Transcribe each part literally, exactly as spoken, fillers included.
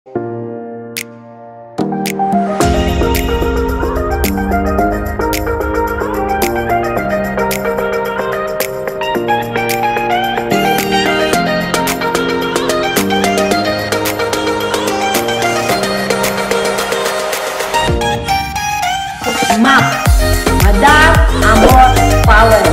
Map, Madam Amor Power.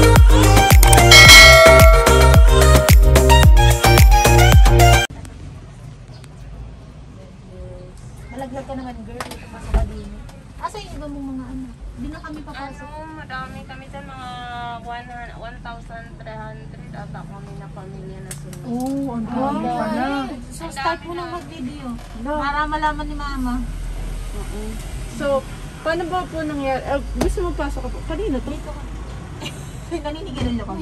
Malaglag ka naman, girl. Pasok ka din. Asa yung iba mong mga anak? Hindi na kami papasok. Ano, madami kami sa mga one thousand three hundred ata kami na pamilya na sunod. Oo, ang dami pala. So, start mo nang mag-video. Para malaman ni mama. Uh-uh. So, paano ba po nangyari? Uh, gusto mo pasok ka po? Kanina to? Dito ka. Naninigilan ako.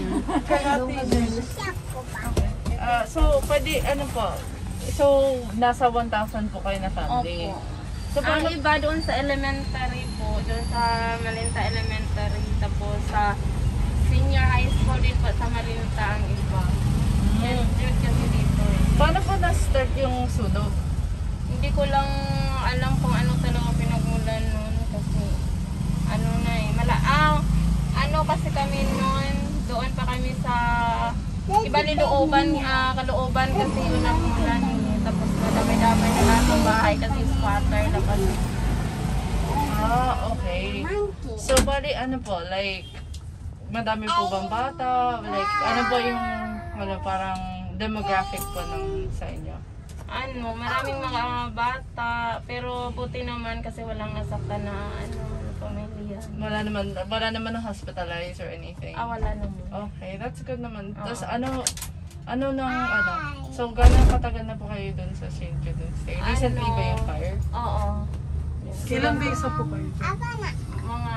Uh, so, pwede, ano po? So, nasa one thousand po kayo na family. Opo. So, paano? Ang iba doon sa elementary po, doon sa Malinta Elementary, tapos sa senior high school din po sa Malinta ang iba. Yan, Jude kasi dito eh. Paano po na-start yung sunog? Hindi ko lang alam kung ano talaga pinagmulan noon kasi ano na eh. Mala ah, ano kasi kami noon, doon pa kami sa iba nilooban, ah, kalooban kasi yun ang mulan eh. Tapos madami-dami na lahat ng bahay kasi squatter na kasi. Ah, okay. So, bali, ano po, like, madami po bang bata? Like, ano po yung, ano, parang demographic po ng sa inyo? Ano, maraming mga bata, pero buti naman kasi walang nasaktan na ano, pamilya. Wala naman, wala naman na hospitalized or anything? Ah, wala naman. Okay, that's good naman. Oo. Tapos ano, ano nang, ano, so gano'ng katagal na po kayo dun sa Saint Jude Stay? Recently ba yung fire? Oo. Ilang days na po kayo? Mga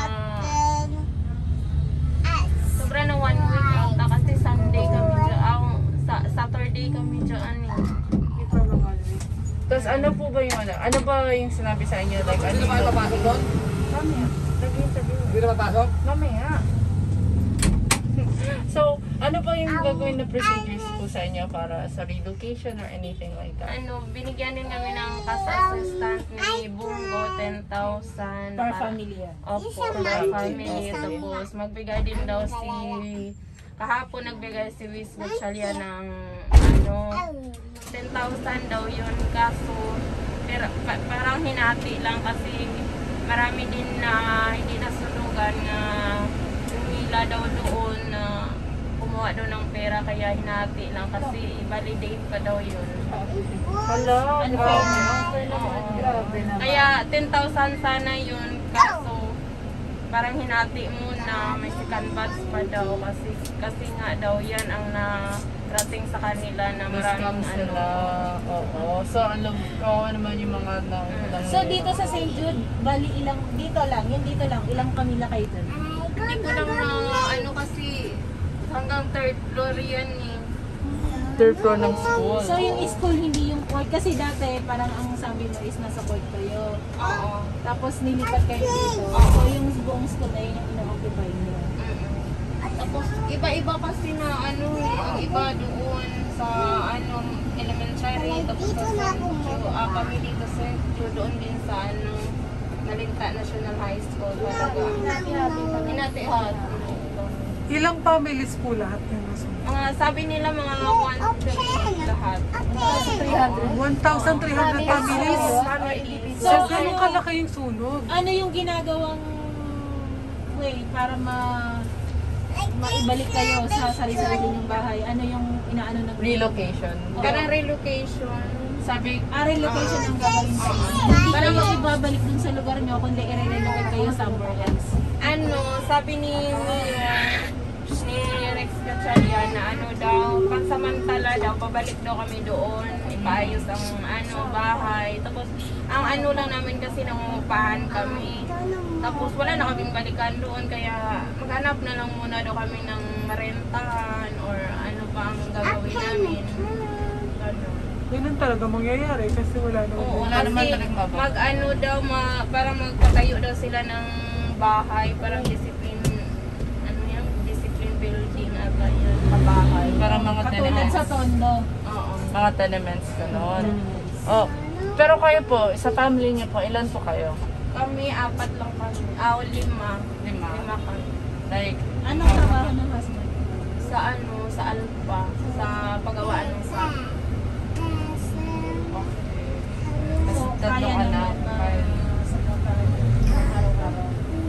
sobra na one week ata kasi Sunday kami dyan, ah, sa Saturday kami dyan eh. Tapos ano po ba yung ano? Ano ba yung sinabi sa inyo? Like, ano yung... Hindi na papasok doon? Mamaya. Nag-interview. Hindi na papasok? Mamaya. So, ano ba yung gagawin na procedures po sa inyo para sa relocation or anything like that? Ano, binigyan din kami ng cash assistant ni Bungo, ten thousand. Per family yan. Opo, per family. Tapos magbigay din daw si, kahapon nagbigay si Wiz Gatchalia ng ano, ten thousand daw yun. Kaso, pero, pa, parang hinati lang kasi marami din na hindi nasunugan na umila daw doon na kumuha daw ng pera kaya hinati lang kasi i-validate pa daw yun. Hello? Ano pa Oo. Kaya ten thousand sana yun kaso parang hinati muna, may second batch pa daw kasi kasi nga daw yan ang narating sa kanila na maraming ano. Oo. So, alam ko naman yung mga nang... So, dito sa Saint Jude, bali ilang, dito lang, yun dito lang, ilang kamila kayo dun? Hindi ko lang na ano kasi hanggang third floor yan eh. Third floor ng school. So, yung school, hindi yung court. Kasi dati, parang ang sabi mo is nasa court kayo. Oo. Tapos, nilipat kayo dito. So, yung buong school na yun yung ina-occupy niyo. Tapos iba-iba kasi na ano, ang iba doon sa ano elementary, tapos sa Centro, ah, kami dito sa Centro, doon din sa ano Malinta National High School talaga. Hinati-hat. Ilang families po lahat yung nasa? Mga sabi nila mga one three lahat. one thousand three hundred families? So, So, gano'ng ano, kalaki yung sunog? ano yung ginagawang way para ma maibalik kayo sa sarili-sarili yung bahay? Ano yung inaano ng Relocation. Parang relocation. Sabi, Ah, relocation ang gagawin sa inyo. Hindi kayo ibabalik dun sa lugar nyo, kundi i-relocate kayo somewhere else. Ano, sabi ni Mayor, ni Rex Gatchalia na ano daw, pansamantala daw, pabalik daw kami doon, ipaayos ang ano, bahay. Tapos, ang ano lang namin kasi nangungupahan kami. Tapos, wala na kaming balikan doon, kaya maghanap na lang muna daw kami ng marentahan or ano pa ang gagawin namin. Ano. Ganun talaga mangyayari kasi wala na. Oo, Wala naman kasi talagang mababa. mag-ano daw, ma, para magpatayo daw sila ng bahay, parang discipline, ano yan, discipline building ata yan, sa bahay. Parang mga Katulad tenements. sa Tondo. Oo. Mga tenements, gano'n. Oh, pero kayo po, sa family niyo po, ilan po kayo? Kami, apat lang kami. Ah, lima. Lima. Lima kami. Like, Anong trabaho ng husband? Sa ano, sa Alpa, sa pagawaan ng sa mas So, tatlong kaya anak. naman na Kaya. sa araw-araw.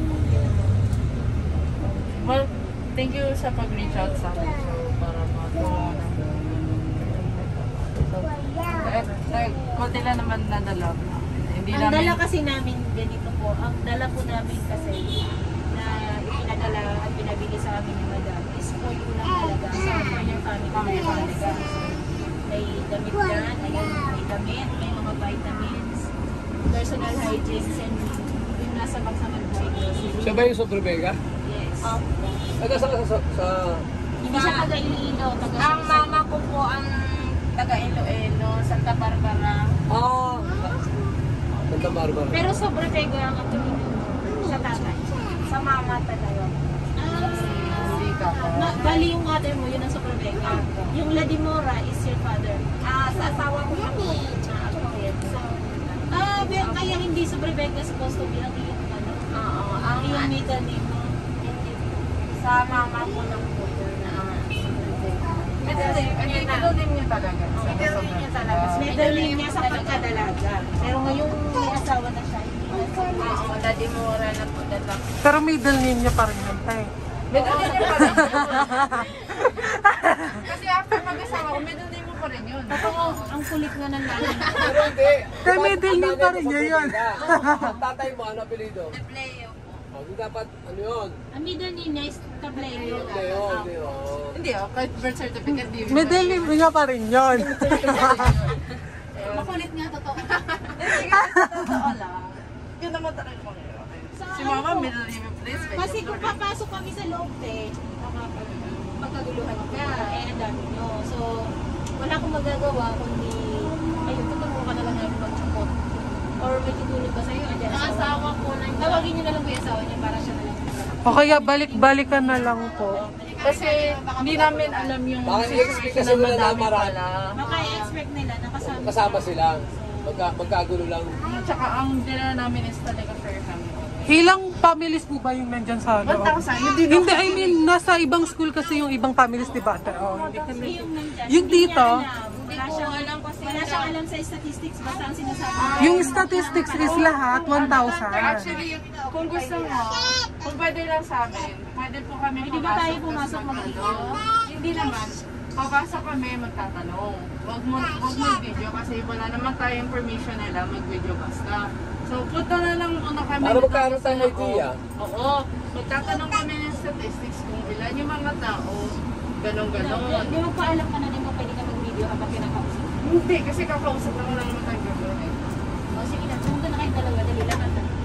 Well, thank you sa pag-reach out sa amin. So, para matulungan namin. So, eh, like, konti lang naman nadala. Hindi Ang namin... dala kasi namin ganito po, ang dala po namin kasi na ipinadala at pinabili sa amin ni Madam is po yung unang halaga sa kanyang family na yung halaga. So, may damit yan, ayun, may damit, may mga vitamins, personal hygiene, and yung nasa box naman po ay groceries. Siya ba yung Sobrevega? Yes. Taga sa, sa, sa... Hindi siya taga Iloilo, taga Ang mama ko po ang taga Iloilo, Santa Barbara. Ah! Santa Barbara. Pero sobrang pega ang apelido sa tatay. Sa mama talaga. Ah, na, bali yung mother mo, yun ang sobrang pega. Yung Ladimora is your father. Ah, sa asawa ko na po. Ah, okay. So, ah, be- kaya hindi sobrang pega supposed to be ang iyong ano, Oo, ang ang iyong middle name mo. sa mama ko lang po na Middle name, eh, middle name niya talaga. middle name niya talaga. Middle name niya sa pagkadalaga. Pero ngayong may asawa na siya, hindi na sa Oo, Ladimora na po dalang. Pero middle name niya pa rin yun, tay. Middle name niya pa rin yun. Kasi after mag-asawa ko, middle name mo pa rin yun. Totoo, ang kulit nga ng nanay. Pero hindi. Tay, middle name pa rin niya yun. Ang tatay mo, ano apelido? Pleo. Oh, di dapat, ano yun? Ang middle name niya is Tableo. Hindi yun, hindi yun. Hindi oh, kahit birth certificate, di Middle name niya pa rin yun. Makulit nga, totoo. Totoo lang. Yun naman talaga mo. Si mama, middle name please. Kasi kung papasok kami sa loob, eh, magkaguluhan ka, eh, ang dami nyo. So, wala akong magagawa kundi, ayun, tutulungan ka na lang namin mag-support. Or may tutulog ba sa'yo? Andiyan Ang asawa ko na Tawagin nyo na lang po yung asawa niya para siya na lang. O kaya balik-balikan na lang po. Kasi hindi namin alam yung Baka i-expect kasi na nila na madami marami. pala. Baka i-expect nila na kasama. Kasama sila. Magka, magkagulo lang. Tsaka ang dinner namin is talaga fair family. Ilang families po ba yung nandyan sa one loob? thousand. Hindi Hindi, I mean, nasa ibang school kasi yung ibang families, di ba? Oh, hindi Kasi yung nandyan, Yung hindi dito, niya alam. Wala siyang alam kasi wala siyang alam sa statistics, basta ang sinasabi. yung statistics is lahat one thousand. Actually, kung gusto mo, kung pwede lang sa amin, pwede po kami Hindi ba tayo pumasok mag-video? Hindi naman. Papasok kami, magtatanong. Huwag mo, huwag mo video kasi wala naman tayong permission nila mag-video basta. So, punta na lang muna kami. Para dito magkaroon sa tayong loob. idea. Oo. Magtatanong kami ng statistics kung ilan yung mga tao. Ganon-ganon. Di mo pa alam ka na din mo pwede ka mag-video habang kinakausap. Hindi, kasi kakausap lang lang naman tayo gagawin. O sige na, pumunta na kayo dalawa, dali lang ang